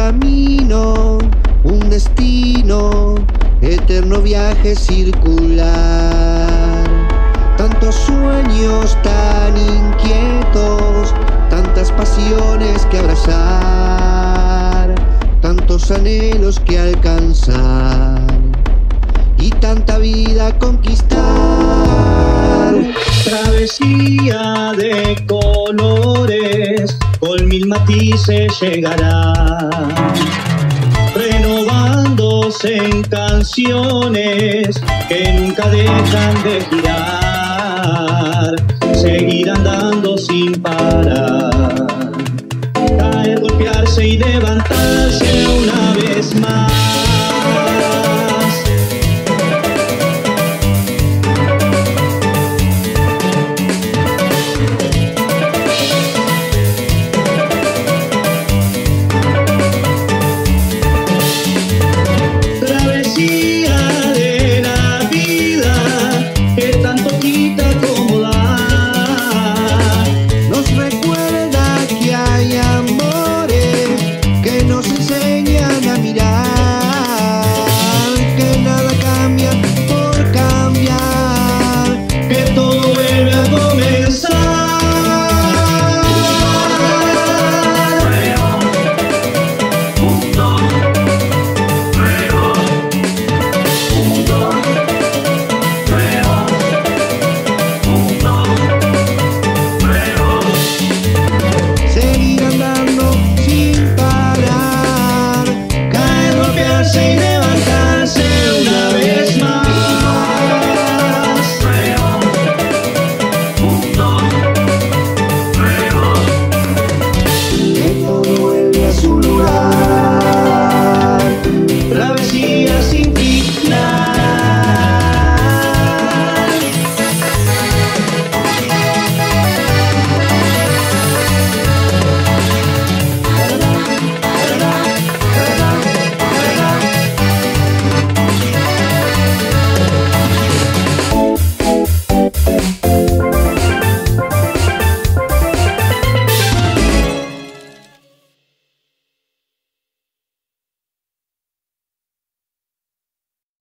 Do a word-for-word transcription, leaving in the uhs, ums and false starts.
camino, un destino, eterno viaje circular. Tantos sueños tan inquietos, tantas pasiones que abrazar, tantos anhelos que alcanzar y tanta vida conquistar. Travesía de colores, con mil matices llegará, renovándose en canciones que nunca dejan de girar, seguir andando sin parar, caer, golpearse y levantarse una vez más.